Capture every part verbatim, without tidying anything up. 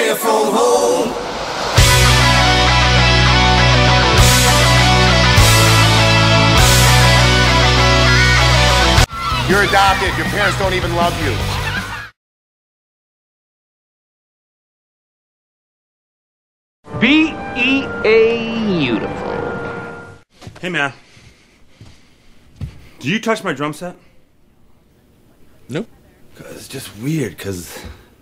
away from home. You're adopted. Your parents don't even love you. B E A beautiful. Hey man, do you touch my drum set? Nope. It's just weird, cause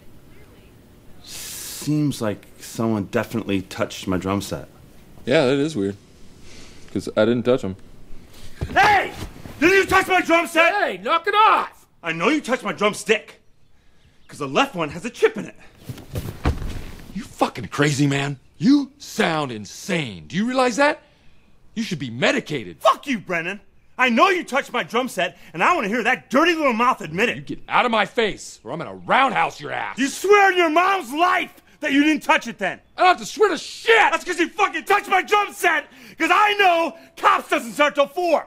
seems like someone definitely touched my drum set. Yeah, that is weird. Cause I didn't touch them. Hey! Did you touch my drum set? Hey, knock it off! I know you touched my drumstick, cause the left one has a chip in it. You fucking crazy, man. You sound insane. Do you realize that? You should be medicated. Fuck you, Brennan. I know you touched my drum set, and I want to hear that dirty little mouth admit it. You get out of my face, or I'm gonna roundhouse your ass. You swear on your mom's life that you didn't touch it then. I don't have to swear to shit. That's because you fucking touched my drum set, because I know cops doesn't start till four.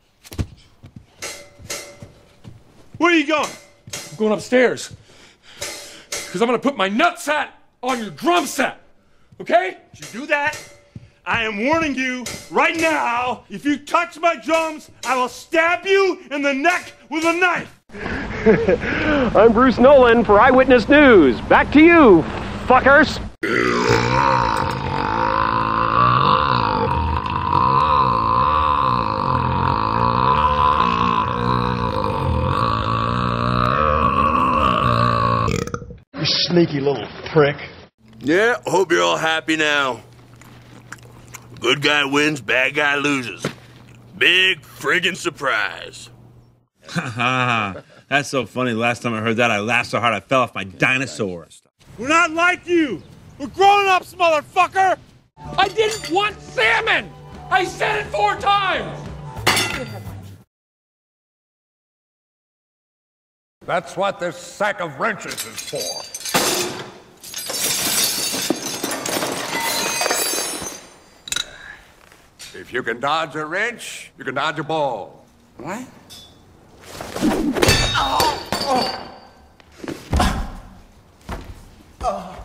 Where are you going? I'm going upstairs. Because I'm gonna put my nutsack on your drum set. Okay? If you do that, I am warning you right now, if you touch my drums, I will stab you in the neck with a knife. I'm Bruce Nolan for Eyewitness News. Back to you, fuckers. You sneaky little prick. Yeah, hope you're all happy now. Good guy wins, bad guy loses. Big friggin' surprise. That's so funny. Last time I heard that, I laughed so hard I fell off my dinosaur. We're not like you. We're grown-ups, motherfucker. I didn't want salmon! I said it four times! That's what this sack of wrenches is for. If you can dodge a wrench, you can dodge a ball. What? Oh. Oh. Oh.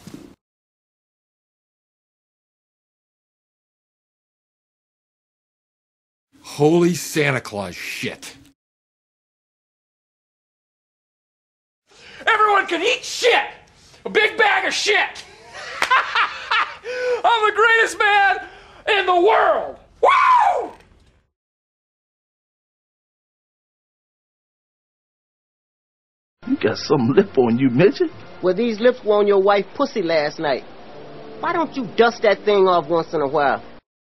Holy Santa Claus shit. Everyone can eat shit! A big bag of shit! I'm the greatest man in the world! Woo! You got some lip on you, midget. Well, these lips were on your wife's pussy last night. Why don't you dust that thing off once in a while?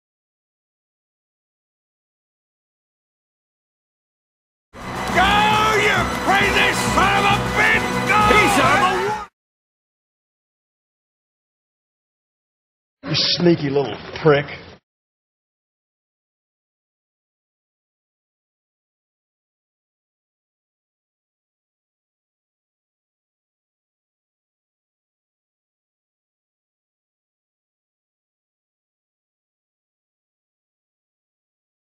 Go, you crazy son of a bitch! Go! Peace out. You sneaky little prick.